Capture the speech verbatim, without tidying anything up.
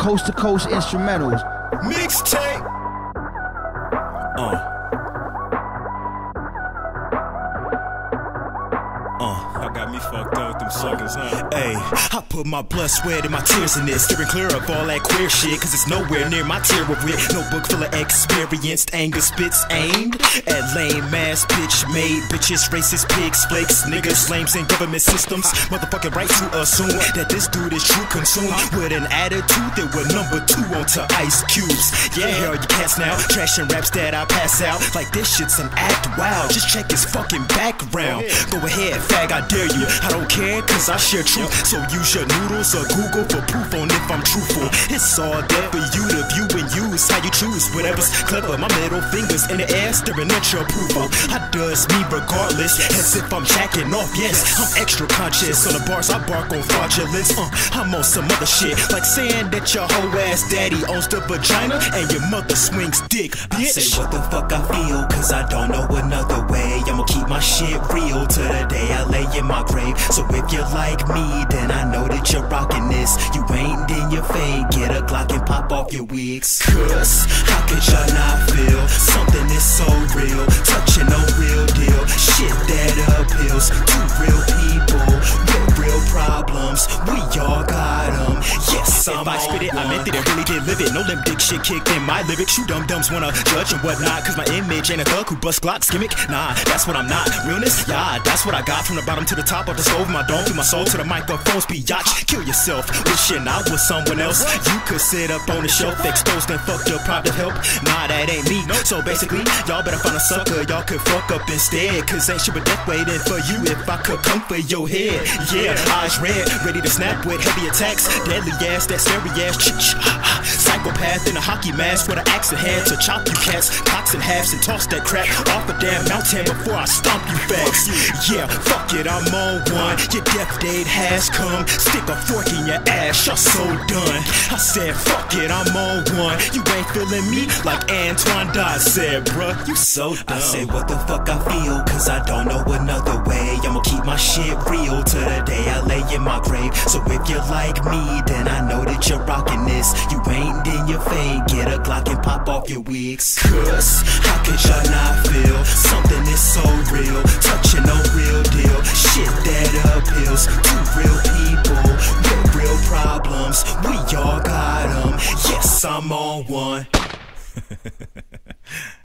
coast to coast instrumentals. Mixtape. Uh. Uh, I got me fucked up with them suckers, huh? Ayy, I put my blood, sweat, and my tears in this, steering clear of all that queer shit, cause it's nowhere near my tier of wit. Notebook full of experienced anger spits aimed at lame ass bitch made bitches, racist pigs, flakes, niggas, lames, and government systems. Motherfucking right to assume that this dude is true consumed with an attitude that we're number two onto Ice Cubes. Yeah, hell, you cats now, trashing raps that I pass out like this shit's an act. Wow, just check his fucking background. Go ahead, fag, I dare you. I don't care, cause I share truth. So use your noodles or Google for proof on if I'm truthful. It's all there for you to view and use how you choose. Whatever's clever, my middle fingers in the air, staring at your approval. I does me regardless, as if I'm jacking off. Yes, I'm extra conscious on the bars I bark on fraudulence. Uh, I'm on some other shit, like saying that your hoe ass daddy owns the vagina and your mother swings dick, bitch. I say what the fuck I feel, cause I don't know another way. I'ma keep my shit real to the day I lay in my grave. So if you're like me, then I know that you're rocking this. You ain't, then you fade, get a Glock and pop off your wigs. Cause how could y'all not feel something that's so real, touching no real deal, shit that appeals to real people with real problems. We all got them. Yes, I'm if I spit it, one. I meant it and really did live it. No limp dick shit kicked in my lyrics. You dumb dumbs wanna judge and whatnot, cause my image ain't a thug who bust Glocks gimmick. Nah, that's what I'm not. Realness? Yeah, that's what I got. From the bottom to the top of the stove, my dome through my soul to the microphones. Biatch, kill yourself, wishing I was someone else. You could sit up on the shelf, exposed and fucked up, private help. Nah, that ain't me. So basically, y'all better find a sucker y'all could fuck up instead, cause ain't shit but death waiting for you if I could come for your head. Yeah, eyes red, ready to snap with heavy attacks. Deadly ass, that scary ass. Psychopath in a hockey mask with an axe in hand to chop you cats, cocks in halves and toss that crap off a damn mountain before I stomp you fags. Yeah, fuck it, I'm on one. Your death date has come. Stick a fork in your ass, you're so done. I said, fuck it, I'm on one. You ain't feeling me like Antoine Dot said, bruh, you so dumb. I said, what the fuck I feel, cause I don't know another way. I'ma keep my shit real to the day I lay in my grave. So if you're like me, then I know that you're rocking this. You ain't, then you fade, get a Glock and pop off your wigs. Cause how could y'all not feel something that's so real, touching no real deal, shit that appeals to real people with real problems. We all got them. Yes, I'm on one.